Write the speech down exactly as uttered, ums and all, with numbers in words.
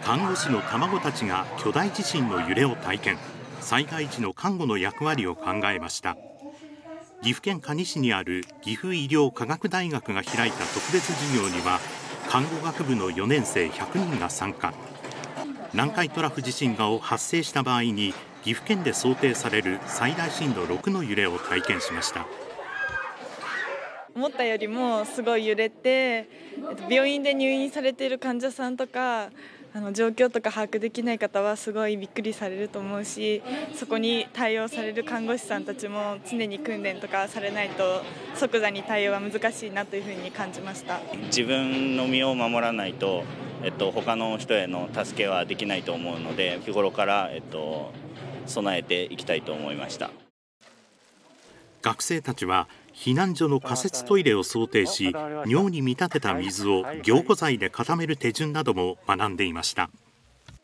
看護師の卵たちが巨大地震の揺れを体験、災害時の看護の役割を考えました。岐阜県可児市にある岐阜医療科学大学が開いた特別授業には、看護学部のよねん生ひゃくにんが参加。南海トラフ地震が発生した場合に岐阜県で想定される最大震度ろくの揺れを体験しました。 思ったよりもすごい揺れて、病院で入院されている患者さんとか、あの状況とか把握できない方はすごいびっくりされると思うし、そこに対応される看護師さんたちも常に訓練とかされないと即座に対応は難しいなというふうに感じました。 自分の身を守らないと、えっと、他の人への助けはできないと思うので、日頃から、えっと、備えていきたいと思いました。 学生たちは避難所の仮設トイレを想定し、尿に見立てた水を凝固剤で固める手順なども学んでいました。